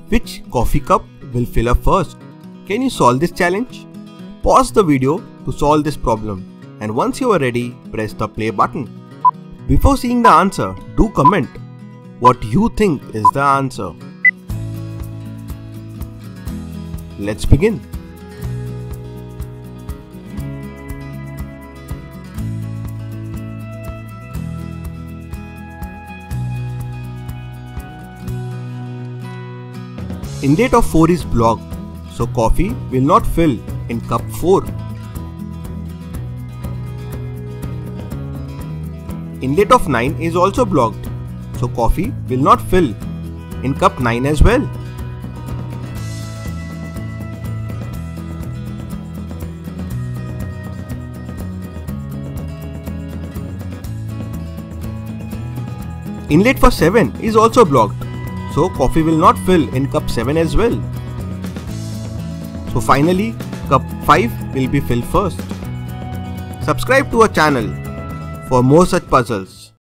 Which coffee cup will fill up first? Can you solve this challenge? Pause the video to solve this problem, and once you are ready, press the play button. Before seeing the answer, do comment what you think is the answer. Let's begin. Inlet of 4 is blocked, so coffee will not fill in cup 4. Inlet of 9 is also blocked, so coffee will not fill in cup 9 as well. Inlet for 7 is also blocked, so coffee will not fill in cup 7 as well. So finally, cup 5 will be filled first. Subscribe to our channel for more such puzzles.